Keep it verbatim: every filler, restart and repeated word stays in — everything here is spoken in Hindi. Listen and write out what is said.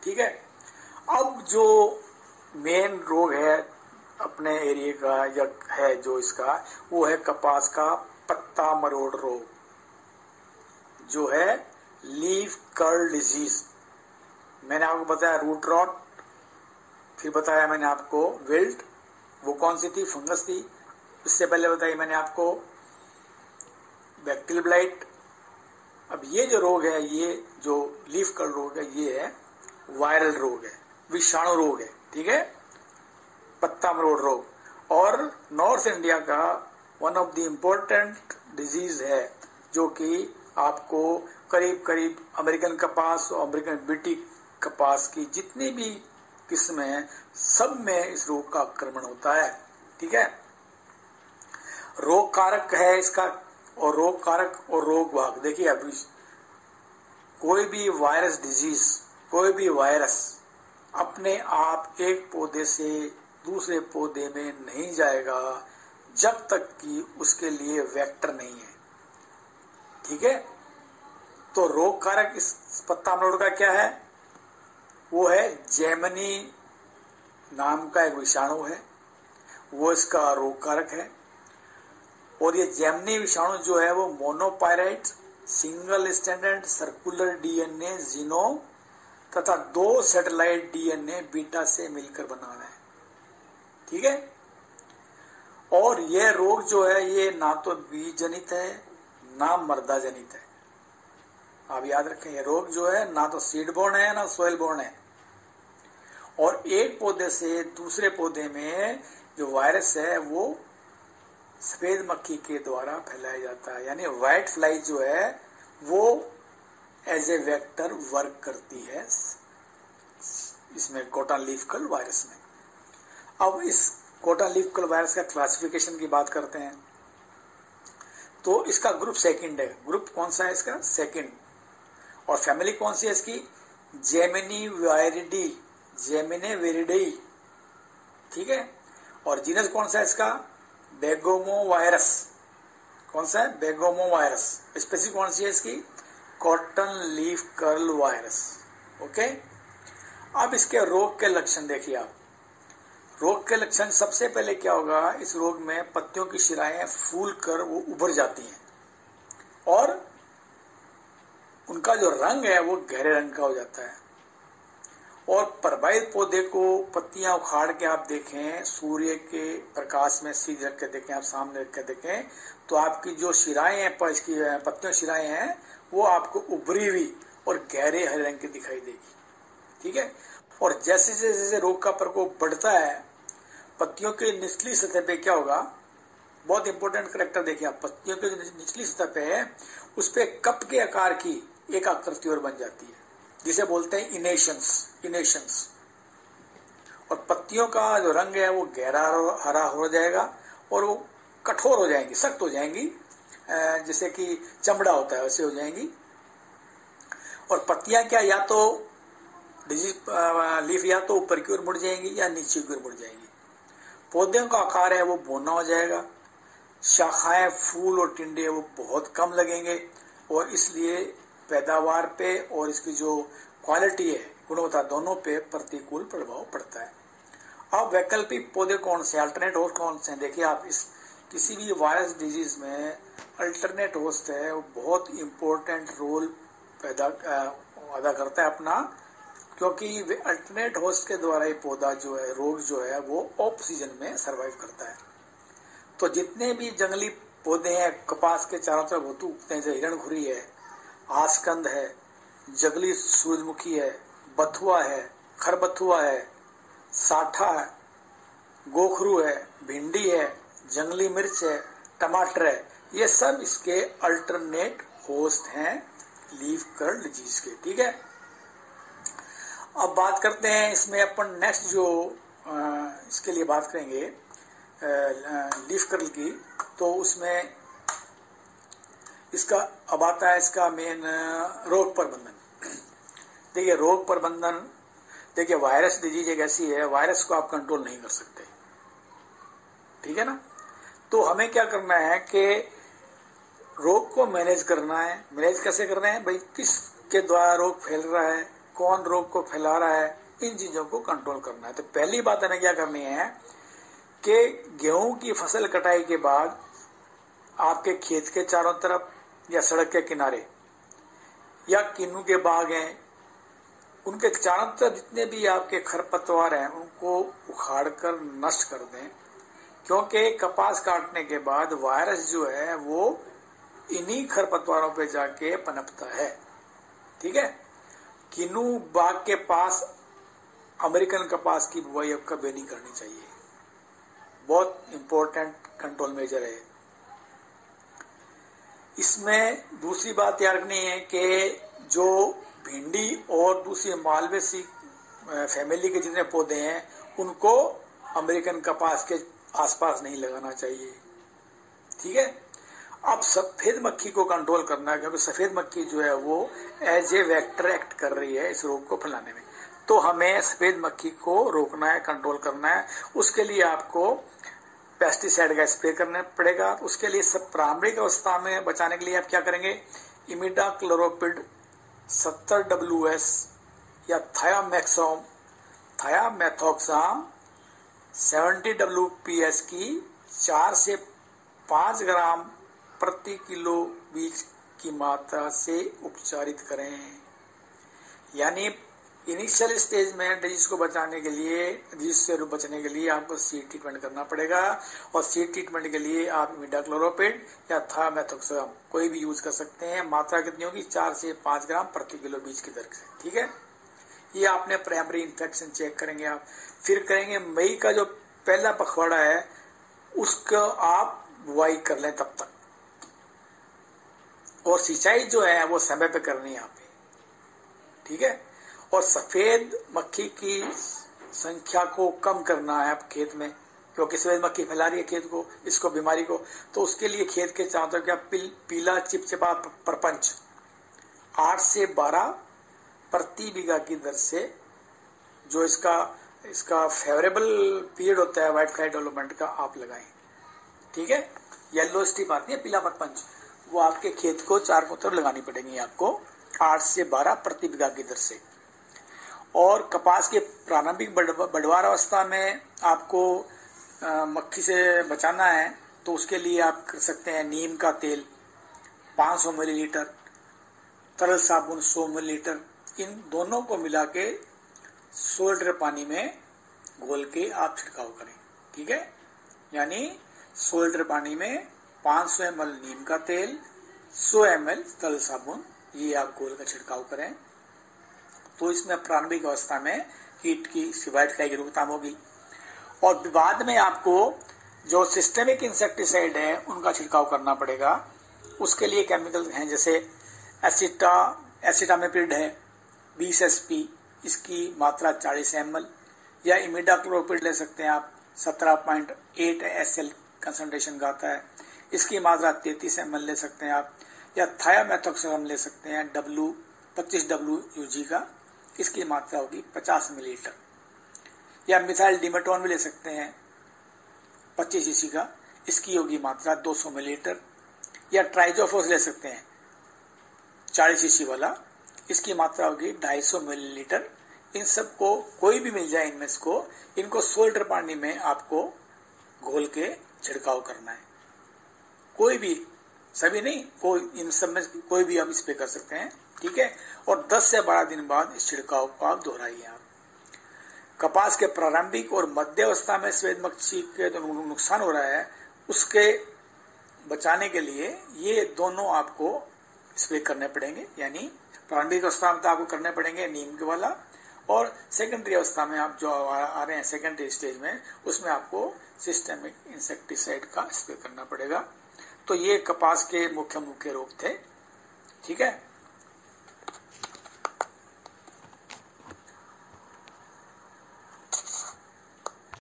ठीक है। अब जो मेन रोग है अपने एरिया का या है जो इसका, वो है कपास का पत्ता मरोड़ रोग, जो है लीफ कर्ल डिजीज। मैंने आपको बताया रूट रॉट, फिर बताया मैंने आपको विल्ट, वो कौन सी थी, फंगस थी। इससे पहले बताई मैंने आपको बैक्टीरियल ब्लाइट। अब ये जो रोग है, ये जो लीफ कर्ल रोग है, ये है वायरल रोग है, विषाणु रोग है, ठीक है, पत्ता मरोड़ रोग। और नॉर्थ इंडिया का one of the important disease है, जो कि आपको करीब करीब अमेरिकन कपास और अमेरिकन बीटी कपास की जितनी भी किस्में हैं, सब में इस रोग का आक्रमण होता है, ठीक है। रोग कारक है इसका, और रोग कारक और रोग वाहक। देखिए अभी कोई भी वायरस डिजीज, कोई भी वायरस अपने आप एक पौधे से दूसरे पौधे में नहीं जाएगा जब तक कि उसके लिए वेक्टर नहीं है, ठीक है। तो रोग कारक इस पत्ता मरोड़ का क्या है, वो है जेमिनी नाम का एक विषाणु है, वो इसका रोग कारक है। और ये जेमिनी विषाणु जो है वो monopartite single standard circular DNA genome तथा दो सैटेलाइट डीएनए बीटा से मिलकर बना है, ठीक है। और यह रोग जो है ये ना तो बीज जनित है ना मर्दा जनित है। आप याद रखें, ये रोग जो है ना तो सीड बोर्न है ना सोइल बोर्न है। और एक पौधे से दूसरे पौधे में जो वायरस है वो सफेद मक्खी के द्वारा फैलाया जाता है, यानी व्हाइट फ्लाई जो है वो एज ए वेक्टर वर्क करती है इसमें कॉटन लीफ कर्ल वायरस में। अब इस कॉटन लीफ कर्ल वायरस का क्लासिफिकेशन की बात करते हैं, तो इसका ग्रुप सेकंड है। ग्रुप कौन सा है इसका, सेकंड। और फैमिली कौन सी है इसकी, जेमिनी वायरिडी, जेमिने वेरिडेई, ठीक है। और जीनस कौन सा है इसका, बेगोमो वायरस। कौन सा है, बेगोमो वायरस। स्पेसी कौन सी है इसकी, cotton leaf curl virus, okay. अब इसके रोग के लक्षण देखिए आप। रोग के लक्षण सबसे पहले क्या होगा, इस रोग में पत्तियों की शिराएं फूल कर वो उभर जाती हैं और उनका जो रंग है वो गहरे रंग का हो जाता है। और प्रभावित पौधे को पत्तियां उखाड़ के आप देखें, सूर्य के प्रकाश में सीधे रख के देखें, आप सामने रख के देखें, तो आपकी जो शिराएं हैं, इसकी पत्तियों शिराएं हैं, वो आपको उभरी हुई और गहरे हरे रंग की दिखाई देगी, ठीक है। और जैसे जैसे रोग का प्रकोप बढ़ता है, पत्तियों के निचली सतह पे क्या होगा, बहुत इंपॉर्टेंट करेक्टर देखिए आप, पत्तियों के निचली सतह पे है उस पे कप के आकार की एक आकृति और बन जाती है, जिसे बोलते हैं इनेशंस, इनेशंस। और पत्तियों का जो रंग है वो गहरा हरा हो जाएगा और वो कठोर हो जाएंगी, सख्त हो जाएंगी, जैसे कि चमड़ा होता है वैसे हो जाएंगी। और पत्तियां क्या, या तो डिजीज लीफ या तो ऊपर की ओर मुड़ जाएंगी या नीचे की ओर मुड़ जाएंगी। पौधों का आकार है वो बौना हो जाएगा, शाखाएं, फूल और टिंडे वो बहुत कम लगेंगे और इसलिए पैदावार पे और इसकी जो क्वालिटी है, गुणवत्ता, दोनों पे प्रतिकूल प्रभाव पड़ता है। अब वैकल्पिक पौधे कौन से, अल्टरनेट होस्ट कौन से हैं, देखिए आप, इस किसी भी वायरस डिजीज में अल्टरनेट होस्ट है वो बहुत इंपॉर्टेंट रोल पैदा अदा करता है अपना, क्योंकि अल्टरनेट होस्ट के द्वारा ये पौधा जो है, रोग जो है वो ऑफ सीजन में सरवाइव करता है। तो जितने भी जंगली पौधे हैं कपास के चारों तरफ होते उगते हैं, जैसे हिरणखुरी है, आसकंद है, जंगली सूरजमुखी है, बथुआ है, खरबथुआ है, साठा है, गोखरू है, भिंडी है, जंगली मिर्च है, टमाटर है, ये सब इसके अल्टरनेट होस्ट हैं लीफ कर्ल डिजीज के, ठीक है। अब बात करते हैं इसमें अपन नेक्स्ट जो आ, इसके लिए बात करेंगे लीफ कर्ल की, तो उसमें इसका अब आता है इसका मेन रोग प्रबंधन। देखिए रोग प्रबंधन, देखिए वायरस डिजीज एक ऐसी है, वायरस को आप कंट्रोल नहीं कर सकते, ठीक है ना। तो हमें क्या करना है कि रोग को मैनेज करना है। मैनेज कैसे करना है भाई, किसके द्वारा रोग फैल रहा है, कौन रोग को फैला रहा है, इन चीजों को कंट्रोल करना है। तो पहली बात हमें क्या करनी है कि गेहूं की फसल कटाई के बाद आपके खेत के चारों तरफ या सड़क के किनारे या किन्नू के बाग हैं, उनके चारों तरफ जितने भी आपके खरपतवार हैं उनको उखाड़ कर नष्ट कर दें, क्योंकि कपास काटने के बाद वायरस जो है वो इन्हीं खरपतवारों पे जाके पनपता है। ठीक है, किन्नू बाग के पास अमेरिकन कपास की बुआई अब कभी नहीं करनी चाहिए, बहुत इंपॉर्टेंट कंट्रोल मेजर है। इसमें दूसरी बात याद रखनी है कि जो भिंडी और दूसरी मालवेसी फैमिली के जितने पौधे हैं उनको अमेरिकन कपास के आसपास नहीं लगाना चाहिए। ठीक है, अब सफेद मक्खी को कंट्रोल करना है, क्योंकि सफेद मक्खी जो है वो एज ए वेक्टर एक्ट कर रही है इस रोग को फैलाने में। तो हमें सफेद मक्खी को रोकना है, कंट्रोल करना है। उसके लिए आपको पेस्टिसाइड का स्प्रे करना पड़ेगा। उसके लिए सब प्रारंभिक अवस्था में बचाने के लिए आप क्या करेंगे, इमिडाक्लोरोपिड सत्तर डब्ल्यू एस या थायामैक्सोम थायामेथोक्साम सत्तर डब्ल्यू पी एस की चार से पांच ग्राम प्रति किलो बीज की मात्रा से उपचारित करें। यानी इनिशियल स्टेज में डिजीज को बचाने के लिए, डिजीज से बचने के लिए आपको सीड ट्रीटमेंट करना पड़ेगा, और सीड ट्रीटमेंट के लिए आप इमिडाक्लोरोपिड या थायामेथोक्साम कोई भी यूज कर सकते हैं। मात्रा कितनी होगी, चार से पांच ग्राम प्रति किलो बीज की दर से। ठीक है, ये आपने प्राइमरी इन्फेक्शन चेक करेंगे आप। फिर करेंगे मई का जो पहला पखवाड़ा है उसको आप बुआई कर लें तब तक, और सिंचाई जो है वो समय पे करनी है आप। ठीक है, और सफेद मक्खी की संख्या को कम करना है आप खेत में, क्योंकि सफेद मक्खी फैला रही है खेत को, इसको बीमारी को। तो उसके लिए खेत के चारों तरफ क्या पीला चिपचिपा प्रपंच आठ से बारह प्रति बीघा की दर से, जो इसका इसका फेवरेबल पीरियड होता है व्हाइट फ्लाई डेवलपमेंट का, आप लगाएं। ठीक है, येलो स्ट्रिप आती है पीला प्रपंच, वो आपके खेत को चार तरफ लगानी पड़ेगी आपको आठ से बारह प्रति बीघा की दर से। और कपास के प्रारंभिक बढ़वार अवस्था में आपको आ, मक्खी से बचाना है, तो उसके लिए आप कर सकते हैं नीम का तेल पाँच सौ मिलीलीटर, तरल साबुन सौ मिलीलीटर, इन दोनों को मिला के सौ लीटर पानी में घोल के आप छिड़काव करें। ठीक है, यानी सौ लीटर पानी में पाँच सौ एम एल नीम का तेल, सौ एम एल तरल साबुन, ये आप घोल का छिड़काव करें। तो इसमें प्रारंभिक अवस्था में कीट की व्हाइट फ्लाई की रोकथाम होगी। और बाद में आपको जो सिस्टेमिक इंसेक्टिसाइड है उनका छिड़काव करना पड़ेगा। उसके लिए केमिकल हैं जैसे एसिटा एसिटामिप्रिड है बीस एस पी, इसकी मात्रा चालीस एम एल, या इमिडाक्लोरोपिड ले सकते हैं आप, सत्रह पॉइंट आठ एस एल कंसंट्रेशन का आता है, इसकी मात्रा तैंतीस एम एल ले सकते हैं आप, या थायामेथोक्साम ले सकते हैं डब्ल्यू पच्चीस डब्ल्यू यू जी का, इसकी मात्रा होगी पचास मिलीलीटर, या मिथाइल डिमेटोन भी ले सकते हैं पच्चीस ईसी का, इसकी होगी मात्रा दो सौ मिलीलीटर, या ट्राइजोफोस ले सकते हैं चालीस ईसी वाला, इसकी मात्रा होगी दो सौ पचास मिलीलीटर। इन सबको कोई भी मिल जाए इनमें को, इनको सौ लीटर पानी में आपको घोल के छिड़काव करना है। कोई भी, सभी नहीं, कोई इन सब में कोई भी आप स्प्रे कर सकते हैं। ठीक है, और दस से बारह दिन बाद इस छिड़काव को आप दोहराइए। आप कपास के प्रारंभिक और मध्य अवस्था में सफेद मक्खी के जो नुकसान हो रहा है उसके बचाने के लिए ये दोनों आपको स्प्रे करने पड़ेंगे। यानी प्रारंभिक अवस्था में तो आपको करने पड़ेंगे नीम के वाला, और सेकेंडरी अवस्था में आप जो आ रहे हैं सेकेंडरी स्टेज में, उसमें आपको सिस्टेमिक इंसेक्टिसाइड का स्प्रे करना पड़ेगा। तो ये कपास के मुख्य मुख्य रोग थे। ठीक है।